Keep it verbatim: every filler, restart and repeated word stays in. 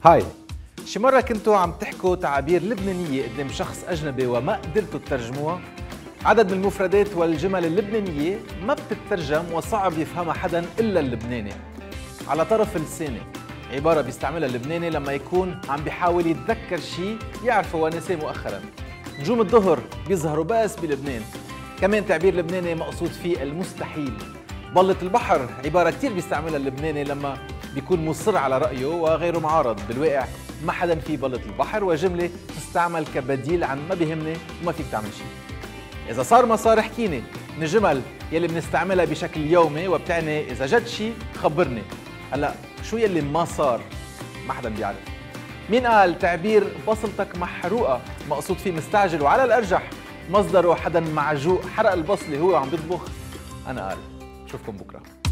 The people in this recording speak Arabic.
هاي، شي مرة كنتوا عم تحكوا تعابير لبنانية قدام شخص أجنبي وما قدرتوا تترجموها؟ عدد من المفردات والجمل اللبنانية ما بتترجم وصعب يفهمها حدا إلا اللبناني. على طرف لساني، عبارة بيستعملها اللبناني لما يكون عم بيحاول يتذكر شي يعرفه ونسيه مؤخراً. نجوم الظهر بيظهروا بس بلبنان. كمان تعبير لبناني مقصود فيه المستحيل. بلة البحر عبارة كتير بيستعملها اللبناني لما بيكون مصر على رأيه وغيره معارض. بالواقع ما حدا في بلة البحر، وجملة تستعمل كبديل عن ما بيهمني وما فيك تعمل شيء. إذا صار ما صار احكيني، من الجمل يلي بنستعملها بشكل يومي وبتعني إذا جد شيء خبرني. هلا شو يلي ما صار؟ ما حدا بيعرف. مين قال تعبير بصلتك محروقة مقصود فيه مستعجل، وعلى الأرجح مصدره حدا معجوق حرق البصلة هو عم بيطبخ؟ أنا قال. شوفكم بكره.